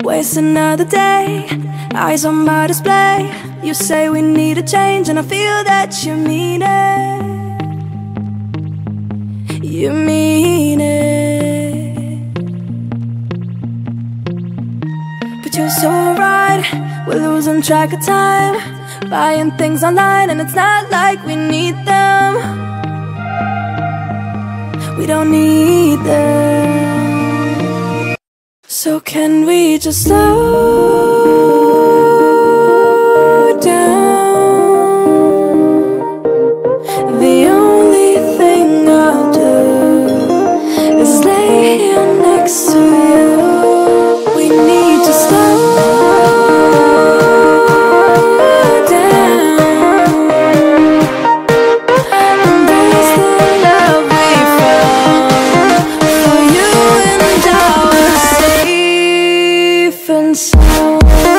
Waste another day, eyes on my display. You say we need a change and I feel that you mean it. You mean it. But you're so right, we're losing track of time, buying things online and it's not like we need them. We don't need them. So can we just slow down? The only thing I'll do is lay here next to you. We need to slow down. Embrace the love we found for you and our safe and sound.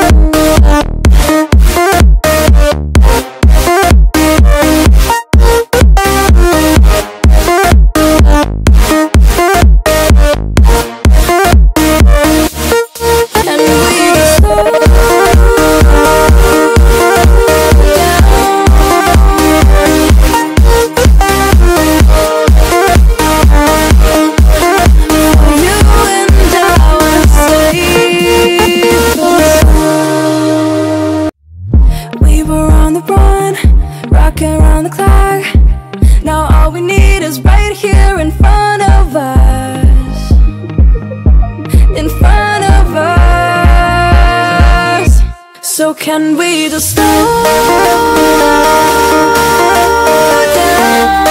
Rocking around the clock. Now all we need is right here in front of us. In front of us. So can we just slow down?